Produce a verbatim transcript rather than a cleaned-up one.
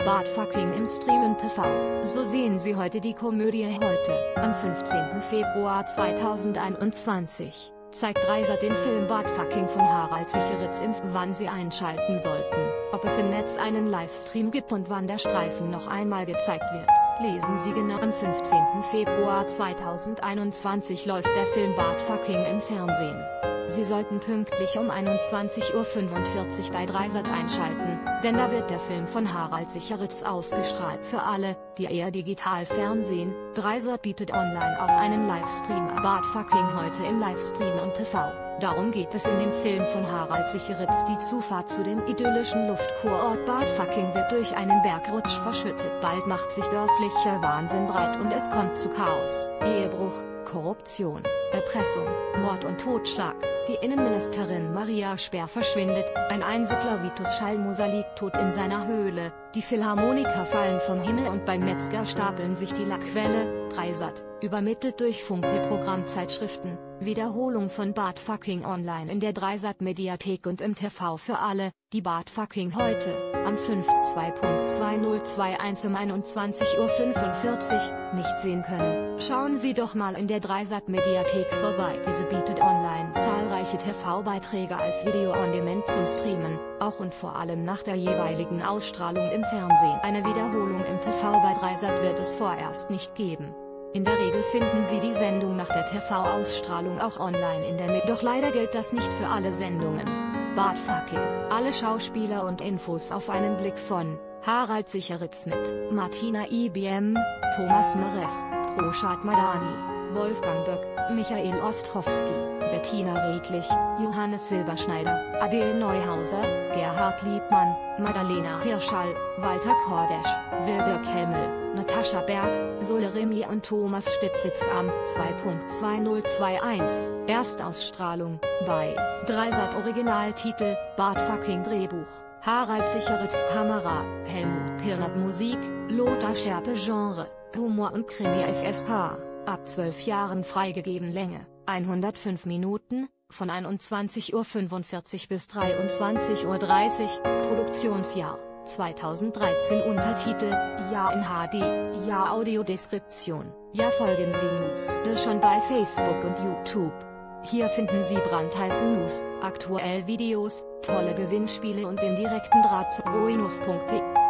Bartfucking im Streamen T V. So sehen Sie heute die Komödie Heute, am fünfzehnten Februar zweitausendeinundzwanzig, zeigt Dreisat den Film Bartfucking von Harald Sicheritz im wann Sie einschalten sollten, ob es im Netz einen Livestream gibt und wann der Streifen noch einmal gezeigt wird. Lesen Sie genau. Am fünfzehnten Februar zweitausendeinundzwanzig läuft der Film Bartfucking im Fernsehen. Sie sollten pünktlich um einundzwanzig Uhr fünfundvierzig bei Dreisat einschalten, denn da wird der Film von Harald Sicheritz ausgestrahlt. Für alle, die eher digital fernsehen, Dreisat bietet online auch einen Livestream Bartfucking heute im Livestream und T V. Darum geht es in dem Film von Harald Sicheritz. Die Zufahrt zu dem idyllischen Luftkurort Bartfucking wird durch einen Bergrutsch verschüttet. Bald macht sich dörflicher Wahnsinn breit und es kommt zu Chaos, Ehebruch, Korruption, Erpressung, Mord und Totschlag. Die Innenministerin Maria Speer verschwindet, ein Einsiedler Vitus Schalmoser liegt tot in seiner Höhle, die Philharmoniker fallen vom Himmel und beim Metzger stapeln sich die Lackwelle. Dreisat, übermittelt durch Funke-Programmzeitschriften, Wiederholung von Bartfucking online in der Dreisat-Mediathek und im T V für alle, die Bartfucking heute, am fünften zweiten zweitausendzweiundzwanzig um einundzwanzig Uhr fünfundvierzig, nicht sehen können. Schauen Sie doch mal in der Dreisat-Mediathek vorbei. Diese bietet online zahlreiche T V-Beiträge als Video-on-Demand zum Streamen, auch und vor allem nach der jeweiligen Ausstrahlung im Fernsehen. Eine Wiederholung im T V bei Dreisat wird es vorerst nicht geben. In der Regel finden Sie die Sendung nach der T V-Ausstrahlung auch online in der Med. Doch leider gilt das nicht für alle Sendungen. Bartfucking. Alle Schauspieler und Infos auf einen Blick von Harald Sicheritz mit Martina I B M, Thomas Meres, Proschad Madani, Wolfgang Böck, Michael Ostrowski, Bettina Redlich, Johannes Silberschneider, Adele Neuhauser, Gerhard Liebmann, Madalena Hirschall, Walter Kordesch, Wilbert Hemmel, Natascha Berg, Sole Remy und Thomas Stipsitz am zweiten zweitausendzweiundzwanzig. Erstausstrahlung bei Dreisat. Originaltitel Bartfucking. Drehbuch Harald Sicheritz. Kamera Helmut Pirnat. Musik Lothar Scherpe. Genre Humor und Krimi. F S K ab zwölf Jahren freigegeben. Länge hundertfünf Minuten, von einundzwanzig Uhr fünfundvierzig bis dreiundzwanzig Uhr dreißig. Produktionsjahr zweitausenddreizehn. Untertitel Ja in H D, Ja Audiodeskription. Ja folgen Sie News schon bei Facebook und YouTube. Hier finden Sie brandheiße News, aktuell Videos, tolle Gewinnspiele und den direkten Draht zu roinus punkt de.